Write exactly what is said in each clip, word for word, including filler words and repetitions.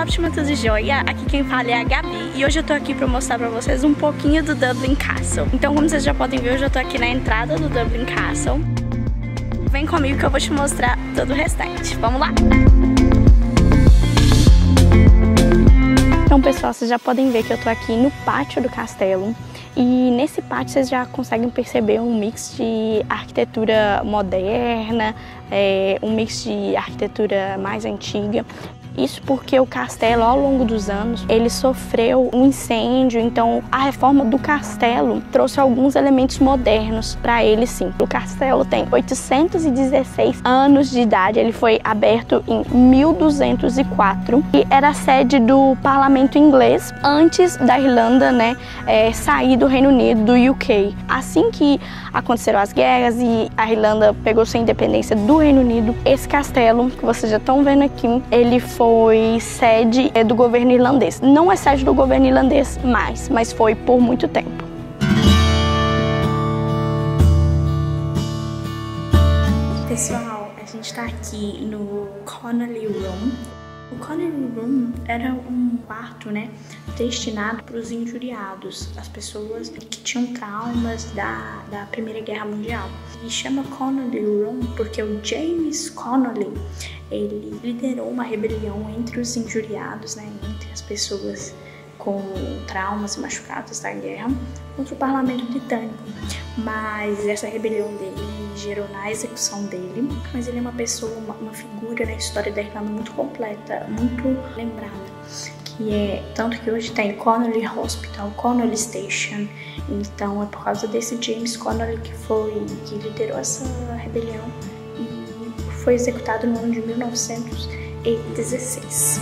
Optima, tudo jóia? Aqui quem fala é a Gabi e hoje eu tô aqui pra mostrar pra vocês um pouquinho do Dublin Castle. Então, como vocês já podem ver, hoje eu tô aqui na entrada do Dublin Castle. Vem comigo que eu vou te mostrar todo o restante. Vamos lá! Então, pessoal, vocês já podem ver que eu tô aqui no pátio do castelo. E nesse pátio vocês já conseguem perceber um mix de arquitetura moderna, é, um mix de arquitetura mais antiga. Isso porque o castelo, ao longo dos anos, ele sofreu um incêndio, então a reforma do castelo trouxe alguns elementos modernos para ele, sim. O castelo tem oitocentos e dezesseis anos de idade, ele foi aberto em mil duzentos e quatro e era a sede do parlamento inglês antes da Irlanda, né, é, sair do Reino Unido, do U K. Assim que aconteceram as guerras e a Irlanda pegou sua independência do Reino Unido, esse castelo, que vocês já estão vendo aqui, ele foi foi sede do governo irlandês. Não é sede do governo irlandês mais, mas foi por muito tempo. Pessoal, a gente está aqui no Connolly Room. O Connolly Room era um quarto, né, destinado para os injuriados, as pessoas que tinham traumas da, da Primeira Guerra Mundial. E chama Connolly Room porque o James Connolly, ele liderou uma rebelião entre os injuriados, né, entre as pessoas com traumas e machucados da guerra, contra o parlamento britânico. Mas essa rebelião dele gerou na execução dele. Mas ele é uma pessoa, uma, uma figura na história da Irlanda muito completa, muito lembrada. Que é, tanto que hoje tem Connolly Hospital, Connolly Station. Então é por causa desse James Connolly que foi, que liderou essa rebelião e foi executado no ano de mil novecentos e dezesseis.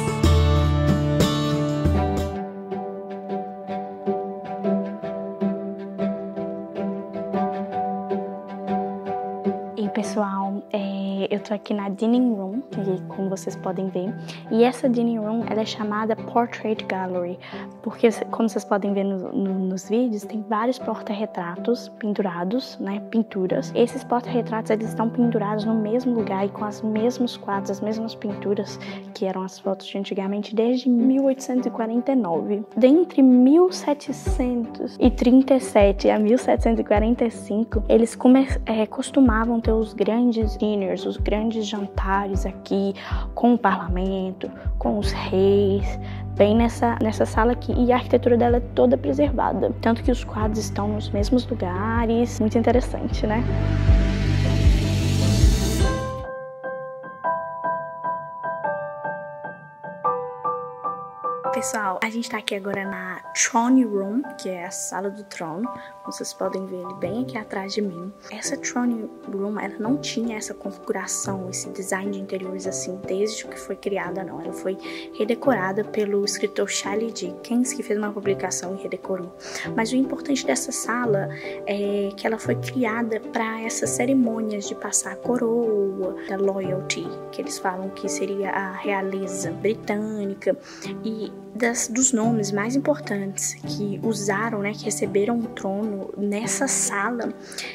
Pessoal, é, eu tô aqui na Dining Room, que, como vocês podem ver, e essa Dining Room ela é chamada Portrait Gallery, porque, como vocês podem ver no, no, nos vídeos, tem vários porta-retratos pendurados, né, pinturas. Esses porta-retratos eles estão pendurados no mesmo lugar e com os mesmos quadros, as mesmas pinturas que eram as fotos de antigamente desde mil oitocentos e quarenta e nove. Dentre mil setecentos e trinta e sete a mil setecentos e quarenta e cinco, eles come, é, costumavam ter os grandes dinners, os grandes jantares aqui com o parlamento, com os reis, bem nessa, nessa sala aqui. E a arquitetura dela é toda preservada, tanto que os quadros estão nos mesmos lugares. Muito interessante, né? Pessoal, a gente tá aqui agora na Throne Room, que é a sala do trono. Vocês podem ver ele bem aqui atrás de mim. Essa Throne Room, ela não tinha essa configuração, esse design de interiores assim, desde que foi criada, não. Ela foi redecorada pelo escritor Charlie Dickens, que fez uma publicação e redecorou. Mas o importante dessa sala é que ela foi criada para essas cerimônias de passar a coroa, da loyalty, que eles falam que seria a realeza britânica, e Das, dos nomes mais importantes que usaram, né, que receberam o trono nessa sala,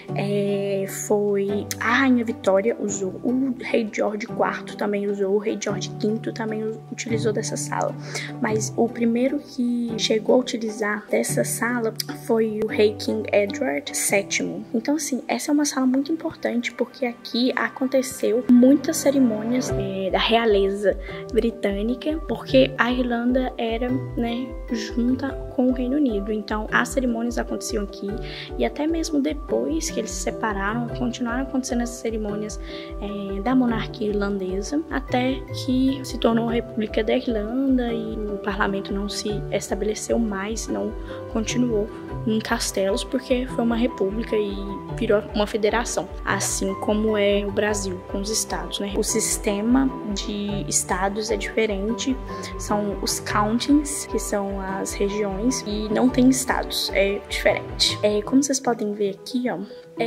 é, foi a Rainha Vitória usou, o Rei George quarto também usou, o Rei George quinto também utilizou dessa sala. Mas o primeiro que chegou a utilizar dessa sala foi o Rei King Edward sétimo. Então, assim, essa é uma sala muito importante porque aqui aconteceu muitas cerimônias é, da realeza britânica, porque a Irlanda é era, né, junta com o Reino Unido. Então, as cerimônias aconteciam aqui e até mesmo depois que eles se separaram, continuaram acontecendo essas cerimônias é, da monarquia irlandesa, até que se tornou a República da Irlanda e o parlamento não se estabeleceu mais, não continuou em castelos, porque foi uma república e virou uma federação, assim como é o Brasil com os estados, né? O sistema de estados é diferente, são os counties, que são as regiões, e não tem estados, é diferente. É, como vocês podem ver aqui, ó,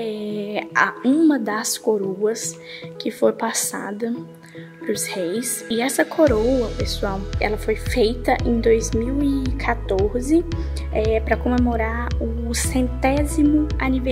é a, uma das coroas que foi passada para os reis. E essa coroa, pessoal, ela foi feita em dois mil e quatorze é, para comemorar o centésimo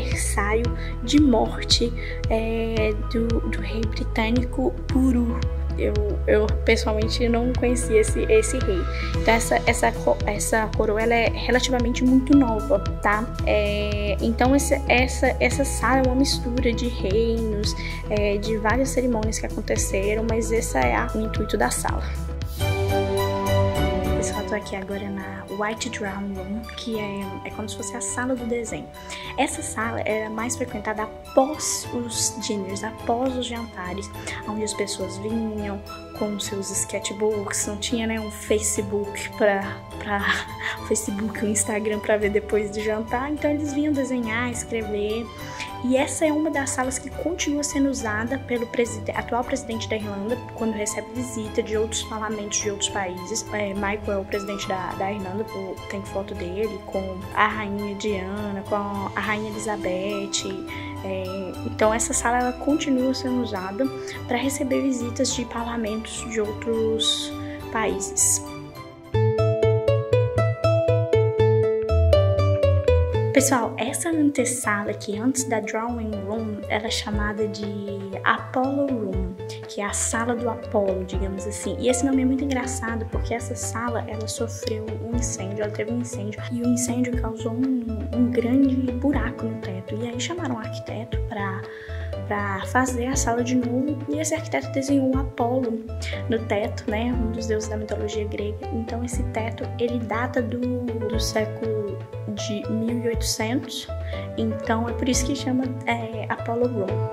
aniversário de morte é, do, do rei britânico Puru. eu, eu pessoalmente não conhecia esse, esse rei. Então essa, essa, essa coroa ela é relativamente muito nova, tá? É, então esse, essa, essa sala é uma mistura de reinos, é, de várias cerimônias que aconteceram, mas esse é a, o intuito da sala. Pessoal, eu tô aqui agora na White Drawing Room, que é, é como se fosse a sala do desenho. Essa sala era mais frequentada após os dinners, após os jantares, onde as pessoas vinham com seus sketchbooks, não tinha, né, um Facebook para para Facebook, um Instagram para ver depois do jantar, então eles vinham desenhar, escrever. E essa é uma das salas que continua sendo usada pelo presidente, atual presidente da Irlanda, quando recebe visita de outros parlamentos de outros países. É, Michael é o presidente da, da Irlanda, tem foto dele com a rainha Diana, com a rainha Elizabeth. É, então essa sala ela continua sendo usada para receber visitas de parlamentos de outros países. Pessoal, essa antessala aqui, antes da Drawing Room, ela é chamada de Apollo Room, que é a sala do Apolo, digamos assim. E esse nome é muito engraçado, porque essa sala, ela sofreu um incêndio, ela teve um incêndio, e o incêndio causou um, um grande buraco no teto. E aí chamaram um arquiteto para para fazer a sala de novo, e esse arquiteto desenhou o Apolo no teto, né, um dos deuses da mitologia grega. Então esse teto, ele data do, do século de mil e oitocentos, então é por isso que chama é, Apollo Room.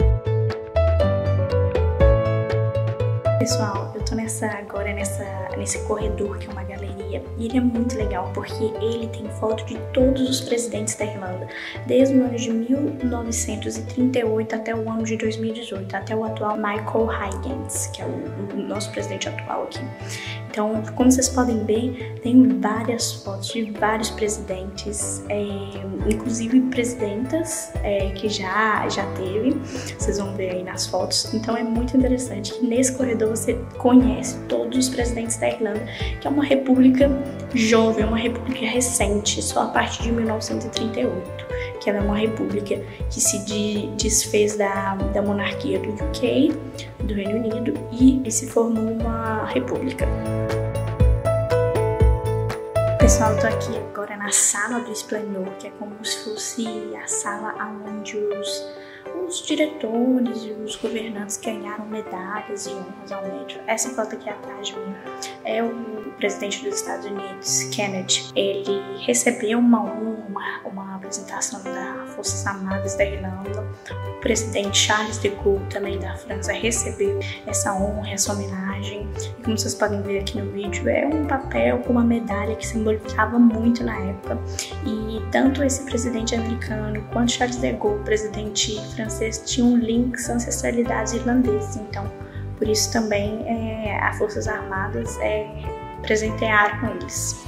Pessoal, eu tô nessa, agora nessa, nesse corredor que é uma galeria, e ele é muito legal porque ele tem foto de todos os presidentes da Irlanda, desde o ano de mil novecentos e trinta e oito até o ano de dois mil e dezoito, até o atual Michael Higgins, que é o, o nosso presidente atual aqui. Então, como vocês podem ver, tem várias fotos de vários presidentes, é, inclusive presidentas é, que já, já teve, vocês vão ver aí nas fotos. Então é muito interessante que nesse corredor você conhece todos os presidentes da Irlanda, que é uma república jovem, uma república recente, só a partir de mil novecentos e trinta e oito, que ela é uma república que se de, desfez da, da monarquia do U K, do Reino Unido, e se formou uma república. Pessoal, eu tô aqui agora na sala do esplendor, que é como se fosse a sala onde os, os diretores e os governantes ganharam medalhas e honras ao mérito. Essa foto aqui atrás de mim é o presidente dos Estados Unidos, Kennedy. Ele recebeu uma honra, uma, uma apresentação das Forças Armadas da Irlanda. O presidente Charles de Gaulle, também da França, recebeu essa honra, essa homenagem. E como vocês podem ver aqui no vídeo, é um papel com uma medalha que simbolizava muito na época. E tanto esse presidente americano quanto Charles de Gaulle, presidente francês, tinham links, ancestralidades irlandesas. Então, por isso também é, as Forças Armadas é, presentearam eles.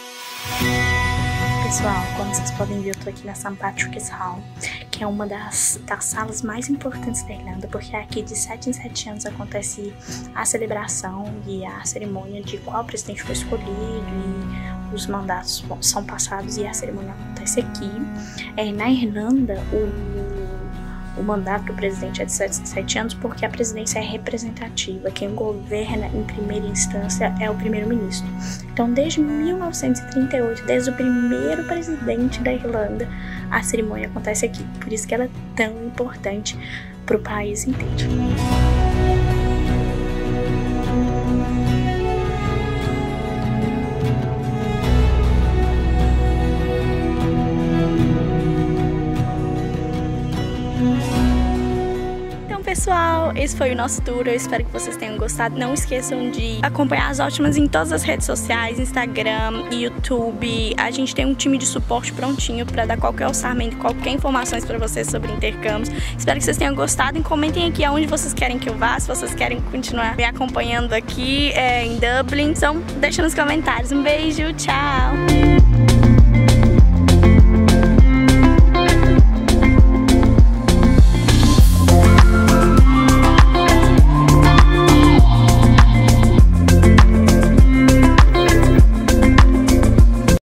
Pessoal, como vocês podem ver, eu tô aqui na Saint Patrick's Hall, que é uma das, das salas mais importantes da Irlanda, porque aqui de sete em sete anos acontece a celebração e a cerimônia de qual presidente foi escolhido, e os mandatos são passados e a cerimônia acontece aqui. É, na Irlanda, o O mandato do presidente é de sete em sete anos porque a presidência é representativa. Quem governa em primeira instância é o primeiro-ministro. Então, desde mil novecentos e trinta e oito, desde o primeiro presidente da Irlanda, a cerimônia acontece aqui. Por isso que ela é tão importante para o país inteiro. Pessoal, esse foi o nosso tour, eu espero que vocês tenham gostado. Não esqueçam de acompanhar as Ótimas em todas as redes sociais, Instagram, YouTube. A gente tem um time de suporte prontinho para dar qualquer orçamento, qualquer informações para vocês sobre intercâmbios. Espero que vocês tenham gostado e comentem aqui aonde vocês querem que eu vá, se vocês querem continuar me acompanhando aqui é, em Dublin. Então, deixa nos comentários. Um beijo, tchau!